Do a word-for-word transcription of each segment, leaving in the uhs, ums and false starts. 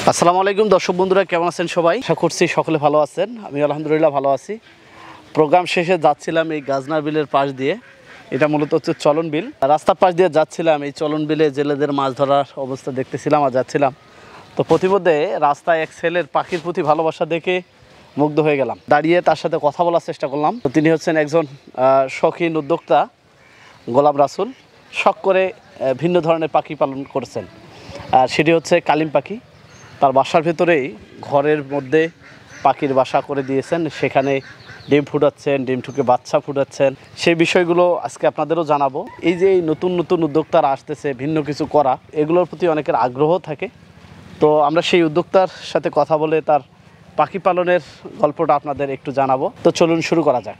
আসসালামু আলাইকুম দর্শক বন্ধুরা, কেমন আছেন সবাই? আশা করছি সকলে ভালো আছেন। আমি আলহামদুলিল্লাহ ভালো আছি। প্রোগ্রাম শেষে যাচ্ছিলাম এই গাজনার বিলের পাশ দিয়ে। এটা মূলত হচ্ছে চলন বিল। রাস্তার পাশ দিয়ে যাচ্ছিলাম, এই চলন বিলে জেলেদের মাছ ধরার অবস্থা দেখতেছিলাম আর যাচ্ছিলাম। তো প্রতিমধ্যে রাস্তায় এক ছেলের পাখির প্রতি ভালোবাসা দেখে মুগ্ধ হয়ে গেলাম। দাঁড়িয়ে তার সাথে কথা বলার চেষ্টা করলাম। তো তিনি হচ্ছেন একজন শৌখিন উদ্যোক্তা, গোলাম রাসুল। শখ করে ভিন্ন ধরনের পাখি পালন করেছেন, আর সেটি হচ্ছে কালিম পাখি। তার বাসার ভেতরেই ঘরের মধ্যে পাখির বাসা করে দিয়েছেন, সেখানে ডিম ফুটাচ্ছেন, ডিম ঠুকে বাচ্চা ফুটাচ্ছেন। সেই বিষয়গুলো আজকে আপনাদেরও জানাবো। এই যে এই নতুন নতুন উদ্যোক্তারা আসতেছে, ভিন্ন কিছু করা, এগুলোর প্রতি অনেকের আগ্রহ থাকে। তো আমরা সেই উদ্যোক্তার সাথে কথা বলে তার পাখি পালনের গল্পটা আপনাদের একটু জানাবো। তো চলুন শুরু করা যাক।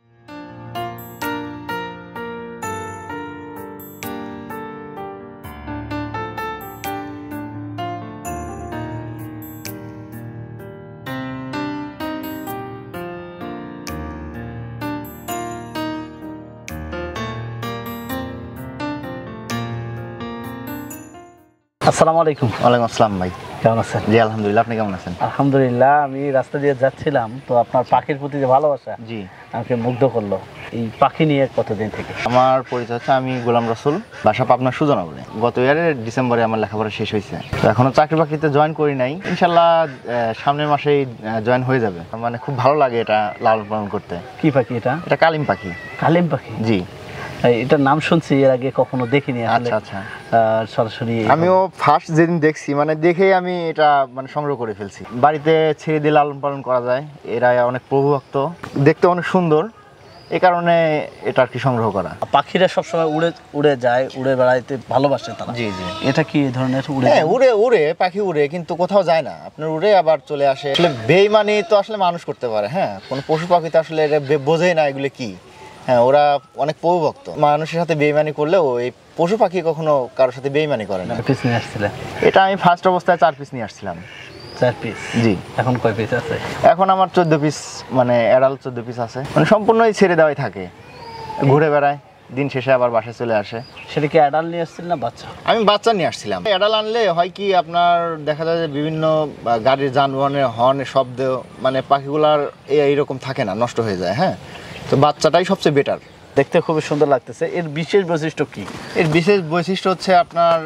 আসসালামু আলাইকুম। ওয়ালাইকুম আসসালাম ভাই, কেমন আছেন? জি আলহামদুলিল্লাহ, আপনি কেমন আছেন? আলহামদুলিল্লাহ। আমি রাস্তা দিয়ে যাচ্ছিলাম, তো আপনার পাখির প্রতি যে ভালোবাসা জি আমাকে মুগ্ধ করলো। এই পাখি নিয়ে কতদিন থেকে? আমার পরিচয় হচ্ছে, আমি গোলাম রাসুল, বাসা পাবনা সুজনগরে। গত ইয়ারের ডিসেম্বরে আমার লেখাপড়া শেষ হয়েছে। তো এখনো চাকরি বাকরিতে জয়েন করি নাই, ইনশাল্লাহ সামনের মাসেই জয়েন হয়ে যাবে। মানে খুব ভালো লাগে এটা লালন পালন করতে। কি পাখি এটা? এটা কালিম পাখি। কালিম পাখি? জি। এটার নাম শুনছি, এর আগে কখনো দেখিনি। আচ্ছা আচ্ছা। সরাসরি আমিও ফার্স্ট যেদিন দেখছি, মানে দেখেই আমি এটা মানে সংগ্রহ করে ফেলছি। বাড়িতে ছেড়ে দিয়ে লালন পালন করা যায়, এরা অনেক প্রভুভক্ত, দেখতে অনেক সুন্দর, এই কারণে এটা আর কি সংগ্রহ করা। পাখিরা সবসময় উড়ে উড়ে যায়, উড়ে বেড়াইতে ভালোবাসে তারা। জি জি। এটা কি এই ধরনের উড়ে? হ্যাঁ, উড়ে উড়ে পাখি উড়ে, কিন্তু কোথাও যায় না। আপনার উড়ে আবার চলে আসে। আসলে বেইমানি তো আসলে মানুষ করতে পারে, হ্যাঁ, কোনো পশু পাখি তো আসলে বোঝেই না এগুলো কি। হ্যাঁ, ওরা অনেক প্রভুভক্ত। মানুষের সাথে বেইমানি করলেও এই পশু পাখি কখনো কারোর সাথে বেইমানি করে না। পিস নিয়ে আসছিলেন? এটা আমি ফার্স্ট অবস্থায় চার পিস নিয়ে আসছিলাম। চার পিস? জি। এখন কয় পিস আছে? এখন আমার চোদ্দ পিস, মানে অ্যাডাল্ট চোদ্দ পিস আছে। মানে সম্পূর্ণই ছেড়ে দেওয়াই থাকে, ঘুরে বেড়ায়, দিন শেষে আবার বাসায় চলে আসে। সেটা কি অ্যাডাল্ট নিয়ে আসছিলেন না বাচ্চা? আমি বাচ্চা নিয়ে আসছিলাম। অ্যাডাল্ট আনলে হয় কি, আপনার দেখা যায় যে বিভিন্ন গাড়ির যানবাহনের হর্নের শব্দ, মানে পাখিগুলার এইরকম থাকে না, নষ্ট হয়ে যায়। হ্যাঁ, তো বাচ্চাটাই সবচেয়ে বেটার। দেখতে খুবই সুন্দর লাগতেছে। এর বিশেষ বৈশিষ্ট্য কি? এর বিশেষ বৈশিষ্ট্য হচ্ছে আপনার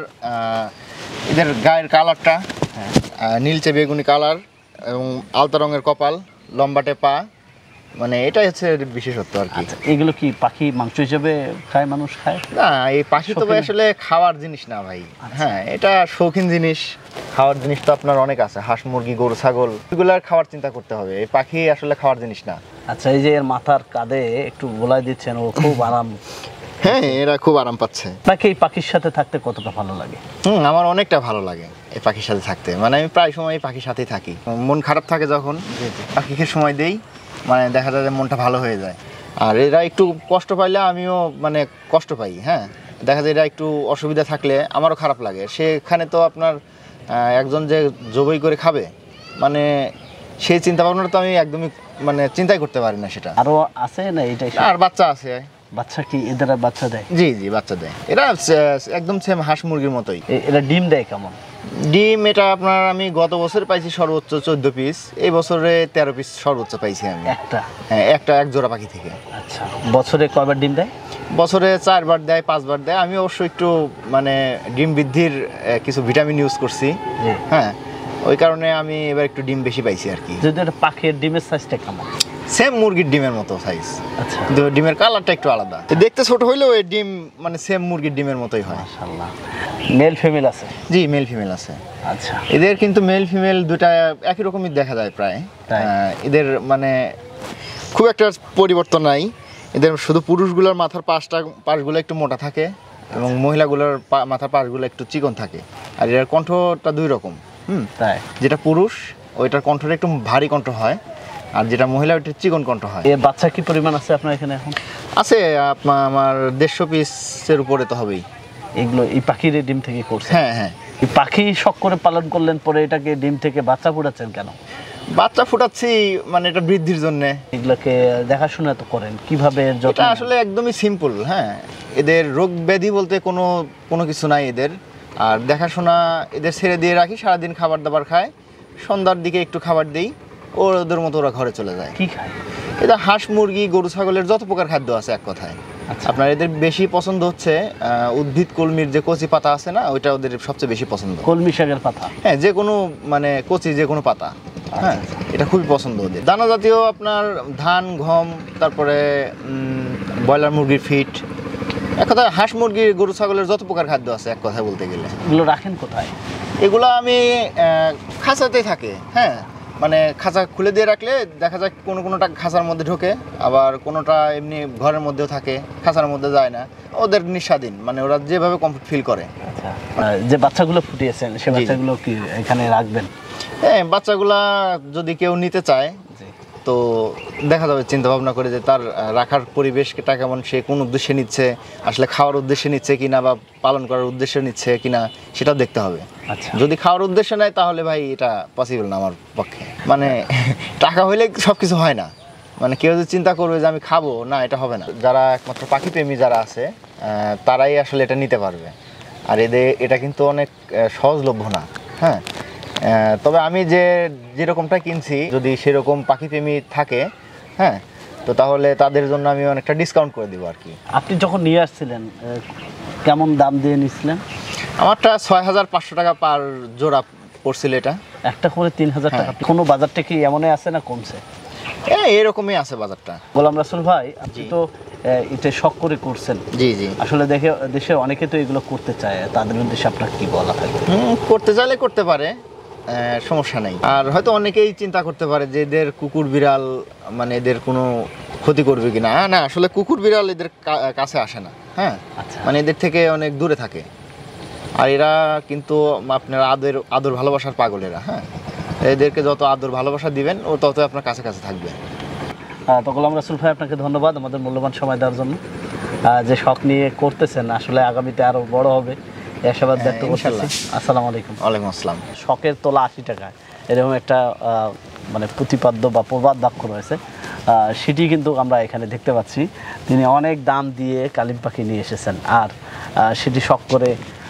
এদের গায়ের কালারটা নীলচে বেগুনি কালার, এবং আলতা রঙের কপাল, লম্বাটে পা, মানে এটাই হচ্ছে বিশেষত্ব আর কি। এগুলো কি পাখি মাংস হিসেবে খায়, মানুষ খায়? না, এই পাখি তো আসলে খাওয়ার জিনিস না ভাই। হ্যাঁ, এটা শৌখিন জিনিস। খাওয়ার জিনিস তো আপনার অনেক আছে, হাঁস মুরগি গরু ছাগল, এগুলো খাওয়ার চিন্তা করতে হবে। এই পাখি আসলে খাওয়ার জিনিস না। আচ্ছা, এই যে এর মাথার কাঁধে একটু গোলায় দিচ্ছেন, ও খুব আরাম। হ্যাঁ, এরা খুব আরাম পাচ্ছে। আপনাকে এই পাখির সাথে থাকতে কতটা ভালো লাগে? হুম, আমার অনেকটা ভালো লাগে এই পাখির সাথে থাকতে। মানে আমি প্রায় সময় এই পাখির সাথেই থাকি। মন খারাপ থাকে যখন, পাখিকে সময় দেই, মানে দেখা যায় যে মনটা ভালো হয়ে যায়। আর এরা একটু কষ্ট পাইলে আমিও মানে কষ্ট পাই। হ্যাঁ, দেখা যায় এরা একটু অসুবিধা থাকলে আমারও খারাপ লাগে। সেখানে তো আপনার একজন যে জবাই করে খাবে, মানে সেই চিন্তা ভাবনাটা তো আমি একদমই মানে চিন্তাই করতে পারি না। সেটা আরও আছে না? এইটাই। আর বাচ্চা আছে। বাচ্চা কি এদের বাচ্চা দেয়? জি জি, বাচ্চা দেয়। এরা একদম সেম হাঁস মুরগির মতোই। এরা ডিম দেয় কেমন? ডিম এটা আপনার আমি গত বছর পাইছি সর্বোচ্চ চোদ্দ পিস, এই বছরে তেরো পিস সর্বোচ্চ পাইছি আমি। একটা? হ্যাঁ, একটা এক জোড়া পাখি থেকে। আচ্ছা, বছরে কয়বার ডিম দেয়? বছরে চারবার দেয়, পাঁচবার দেয়। আমি অবশ্য একটু মানে ডিম বৃদ্ধির কিছু ভিটামিন ইউজ করছি। হ্যাঁ, ওই কারণে আমি এবার একটু ডিম বেশি পাইছি আর কি। যদি একটা পাখির ডিমের সাইজটা কেমন? সেম মুরগির ডিমের মতো সাইজ। আচ্ছা, কিন্তু ডিমের কালারটা একটু আলাদা। দেখতে ছোট হইলেও এই ডিম মানে সেম মুরগির ডিমের মতোই হয়। মাশাআল্লাহ। মেল ফিমেল আছে? জি, মেল ফিমেল আছে। আচ্ছা, এদের কিন্তু মেল ফিমেল দুটা একই রকমই দেখা যায় প্রায়। এদের মানে খুব একটা পরিবর্তন নাই। এদের শুধু পুরুষগুলোর মাথার পাশটা পাশগুলো একটু মোটা থাকে, এবং মহিলাগুলোর মাথার পাশগুলো একটু চিকন থাকে। আর এর কণ্ঠটা দুই রকম। হুম, তাই? যেটা পুরুষ ওইটার কণ্ঠটা একটু ভারী কণ্ঠ হয়, আর যেটা মহিলা ওইটা চিকন কণ্ঠ হয়। এর বাচ্চা কি পরিমাণ আছে আপনার এখানে এখন? আছে আমার দেড়শো পিসের উপরে তো হবেই। এগুলো এই পাখির ডিম থেকে করছে? হ্যাঁ হ্যাঁ। এই পাখি শখ করে পালন করলেন, পরে এটাকে ডিম থেকে বাচ্চা ফুটাচ্ছেন কেন? বাচ্চা ফুটাচ্ছি মানে এটা বৃদ্ধির জন্য। এগুলোকে দেখাশোনা তো করেন কিভাবে? এটা আসলে একদমই সিম্পল। হ্যাঁ, এদের রোগ ব্যাধি বলতে কোনো কোনো কিছু নাই এদের। আর দেখাশোনা এদের ছেড়ে দিয়ে রাখি, সারাদিন খাবার দাবার খায়, সন্ধ্যার দিকে একটু খাবার দিই, ওদের মতো ওরা ঘরে চলে যায়। কি খায়? এটা হাঁস মুরগি গরু ছাগলের যত প্রকার খাদ্য আছে এক কথায়। আপনার এদের বেশি পছন্দ হচ্ছে উদ্ভিদ কলমির যে কচি পাতা আছে না, ওইটা ওদের সবচেয়ে বেশি পছন্দ। কলমি শাকের পাতা? হ্যাঁ, যে কোনো মানে কচি যে কোনো পাতা, হ্যাঁ এটা খুবই পছন্দ ওদের। দানা জাতীয় আপনার ধান, গম, তারপরে ব্রয়লার মুরগির ফিট, এক কথায় হাঁস মুরগি গরু ছাগলের যত প্রকার খাদ্য আছে এক কথায় বলতে গেলে। এগুলো রাখেন কোথায়? এগুলো আমি খাঁচাতেই থাকে, হ্যাঁ মানে খাঁচা খুলে দিয়ে রাখলে দেখা যায় কোনো কোনোটা খাঁচার মধ্যে ঢোকে, আবার কোনোটা এমনি ঘরের মধ্যেও থাকে, খাঁচার মধ্যে যায় না। ওদের নিঃস্বাধীন, মানে ওরা যেভাবে কমফোর্ট ফিল করে। আচ্ছা, যে বাচ্চাগুলো ফুটিয়েছেন সে বাচ্চাগুলো কি এখানে রাখবেন? হ্যাঁ, বাচ্চাগুলা যদি কেউ নিতে চায় তো দেখা যাবে, চিন্তা ভাবনা করে যে তার রাখার পরিবেশটা কেমন, সে কোন উদ্দেশ্যে নিচ্ছে, আসলে খাওয়ার উদ্দেশ্যে নিচ্ছে কিনা বা পালন করার উদ্দেশ্যে নিচ্ছে কিনা সেটাও দেখতে হবে। আচ্ছা, যদি খাওয়ার উদ্দেশ্যে নেয় তাহলে ভাই এটা পসিবল না আমার পক্ষে। মানে টাকা হইলে সব কিছু হয় না, মানে কেউ যদি চিন্তা করবে যে আমি খাবো, না এটা হবে না। যারা একমাত্র পাখি প্রেমী যারা আছে তারাই আসলে এটা নিতে পারবে। আর এদের এটা কিন্তু অনেক সহজলভ্য না। হ্যাঁ, তবে আমি যে যেরকমটা কিনছি, যদি সেরকম পাখিপ্রেমী থাকে, হ্যাঁ তো তাহলে তাদের জন্য আমি অনেকটা ডিসকাউন্ট করে দিব আর কি। আপনি যখন নিয়ে আসছিলেন কেমন দাম দিয়ে নিয়েছিলেন? আমারটা ছয় হাজার পাঁচশো টাকা পার জোড়া পড়ছিল। এটা একটা করে তিন হাজার টাকা। কোনো বাজারটা কি এমনই আছে না কমছে? হ্যাঁ, এরকমই আছে বাজারটা। গোলাম রাসুল ভাই, আপনি তো এটা শখ করে করছেন। জি জি, আসলে দেখে দেশে অনেকে তো এগুলো করতে চায়, তাদের উদ্দেশ্যে আপনার কি বলা থাকে? হুম, করতে চাইলে করতে পারে, সমস্যা নেই। আর হয়তো অনেকেই চিন্তা করতে পারে যে এদের কুকুর বিড়াল মানে এদের কোনো ক্ষতি করবে কিনা। হ্যাঁ না, আসলে কুকুর বিড়াল এদের কাছে আসে না। হ্যাঁ, মানে এদের থেকে অনেক দূরে থাকে। আর এরা কিন্তু আপনার আদর আদর ভালোবাসার পাগল এরা। হ্যাঁ, এদেরকে যত আদর ভালোবাসা দিবেন ও তত আপনার কাছে কাছে থাকবে। তো গোলাম রাসুল ভাই, আপনাকে ধন্যবাদ আমাদের মূল্যবান সময় দেওয়ার জন্য। যে শখ নিয়ে করতেছেন, আসলে আগামীতে আরো বড় হবে আশাবাদ ব্যক্ত করছি। আসসালামু আলাইকুম। ওয়ালাইকুম আসসালাম। শখের তোলা আশি টাকায়, এরকম একটা মানে প্রতিপাদ্য বা প্রবাদ বাক্য রয়েছে, সেটি কিন্তু আমরা এখানে দেখতে পাচ্ছি। তিনি অনেক দাম দিয়ে কালিম পাখি নিয়ে এসেছেন, আর সেটি শখ করে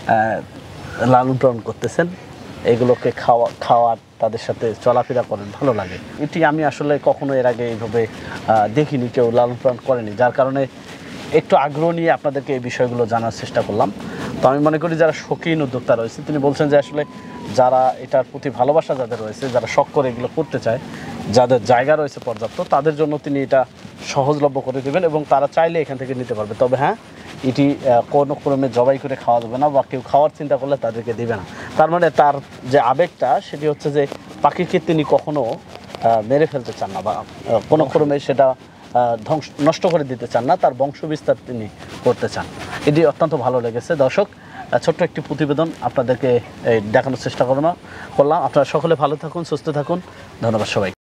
লালন পালন করতেছেন। এগুলোকে খাওয়া খাওয়ার তাদের সাথে চলাফেরা করেন, ভালো লাগে। এটি আমি আসলে কখনো এর আগে এইভাবে দেখিনি, কেউ লালন পালন করেনি, যার কারণে একটু আগ্রহ নিয়ে আপনাদেরকে এই বিষয়গুলো জানার চেষ্টা করলাম। তো আমি মনে করি যারা শৌখিন উদ্যোক্তা রয়েছে, তিনি বলছেন যে আসলে যারা এটার প্রতি ভালোবাসা যাদের রয়েছে, যারা শখ করে এগুলো করতে চায়, যাদের জায়গা রয়েছে পর্যাপ্ত, তাদের জন্য তিনি এটা সহজলভ্য করে দেবেন এবং তারা চাইলে এখান থেকে নিতে পারবে। তবে হ্যাঁ, এটি কোনো ক্রমে জবাই করে খাওয়া যাবে না, বা কেউ খাওয়ার চিন্তা করলে তাদেরকে দেবে না। তার মানে তার যে আবেগটা, সেটি হচ্ছে যে পাখিকে তিনি কখনো মেরে ফেলতে চান না, বা কোনো ক্রমে সেটা ধ্বংস নষ্ট করে দিতে চান না, তার বংশবিস্তার তিনি করতে চান। এটি অত্যন্ত ভালো লেগেছে। দর্শক, ছোট্ট একটি প্রতিবেদন আপনাদেরকে দেখানোর চেষ্টা করলাম। আপনারা সকলে ভালো থাকুন, সুস্থ থাকুন। ধন্যবাদ সবাই।